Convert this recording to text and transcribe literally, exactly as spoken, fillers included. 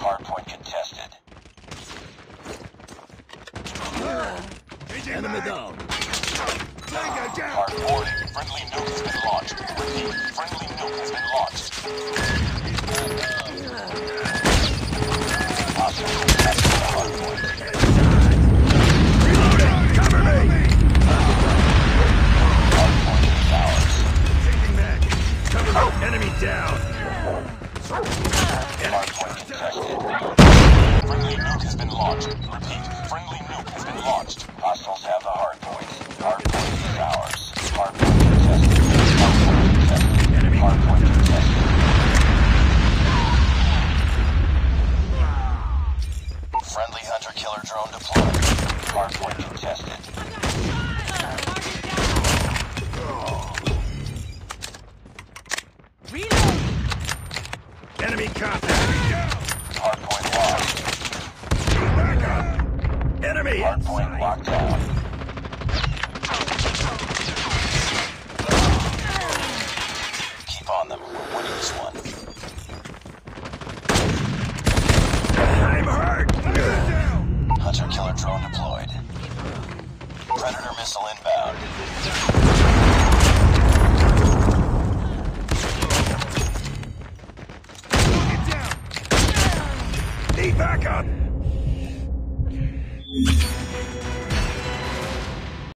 Hardpoint contested. Enemy down. Hard warning. Friendly nuke has been launched. Repeat. Friendly nuke has been launched. Hostile contested the hardpoint. Reloading! Cover me! Hardpoint is ours. Taking back. Cover me. Enemy down. Hardpoint contested. Friendly nuke has been launched. Repeat. Friendly nuke has been launched. Hostiles have the hardpoint. Hardpoint is ours. Hardpoint contested. Hardpoint contested. Enemy hardpoint contested. Friendly hunter-killer drone deployed. Hardpoint contested. Reload! Enemy contact. Hardpoint lost. Back up. Enemy. Hardpoint locked down. Keep on them. We're winning this one. I'm hurt. Hunter-killer drone deployed. Predator missile inbound. Need backup.